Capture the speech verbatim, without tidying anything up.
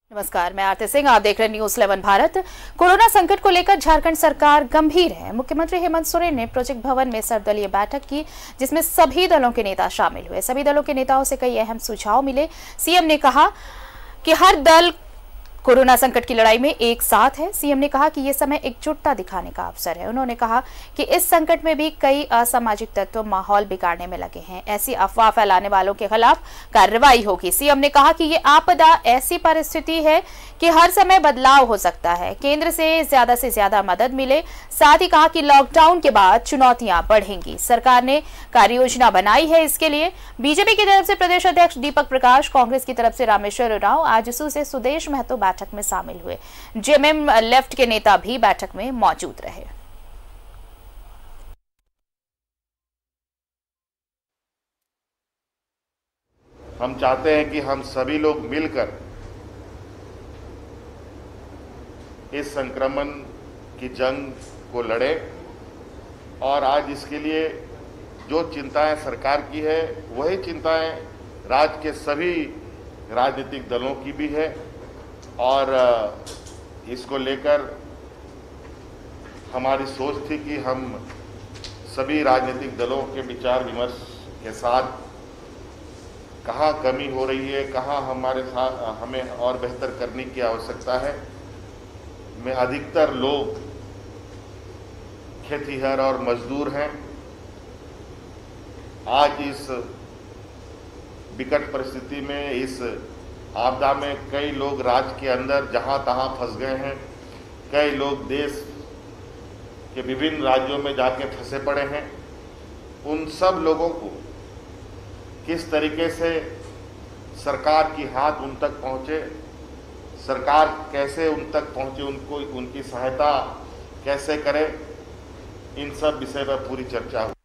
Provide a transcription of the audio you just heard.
नमस्कार, मैं आरती सिंह। आप देख रहे हैं न्यूज इलेवन भारत। कोरोना संकट को लेकर झारखंड सरकार गंभीर है। मुख्यमंत्री हेमंत सोरेन ने प्रोजेक्ट भवन में सर्वदलीय बैठक की, जिसमें सभी दलों के नेता शामिल हुए। सभी दलों के नेताओं से कई अहम सुझाव मिले। सीएम ने कहा कि हर दल कोरोना संकट की लड़ाई में एक साथ है। सीएम ने कहा कि यह समय एकजुटता दिखाने का अवसर है। उन्होंने कहा कि इस संकट में भी कई असामाजिक तत्व माहौल बिगाड़ने में लगे हैं। ऐसी अफवाह फैलाने वालों के खिलाफ कार्रवाई होगी। सीएम ने कहा कि यह आपदा ऐसी परिस्थिति है कि हर समय बदलाव हो सकता है। केंद्र से ज्यादा से ज्यादा मदद मिले। साथ ही कहा कि लॉकडाउन के बाद चुनौतियां बढ़ेंगी। सरकार ने कार्य योजना बनाई है। इसके लिए बीजेपी की तरफ से प्रदेश अध्यक्ष दीपक प्रकाश, कांग्रेस की तरफ से रामेश्वर राव, आजसू से सुदेश महतो बैठक में शामिल हुए। जेएमएम लेफ्ट के नेता भी बैठक में मौजूद रहे। हम चाहते हैं कि हम सभी लोग मिलकर इस संक्रमण की जंग को लड़ें और आज इसके लिए जो चिंताएं सरकार की है वही चिंताएं राज्य के सभी राजनीतिक दलों की भी है और इसको लेकर हमारी सोच थी कि हम सभी राजनीतिक दलों के विचार विमर्श के साथ कहाँ कमी हो रही है, कहाँ हमारे साथ हमें और बेहतर करने की आवश्यकता है। में अधिकतर लोग खेतीहर और मजदूर हैं। आज इस विकट परिस्थिति में, इस आपदा में कई लोग राज्य के अंदर जहां तहां फंस गए हैं। कई लोग देश के विभिन्न राज्यों में जाके फंसे पड़े हैं। उन सब लोगों को किस तरीके से सरकार की हाथ उन तक पहुंचे, सरकार कैसे उन तक पहुंचे, उनको उनकी सहायता कैसे करे, इन सब विषय पर पूरी चर्चा हुई।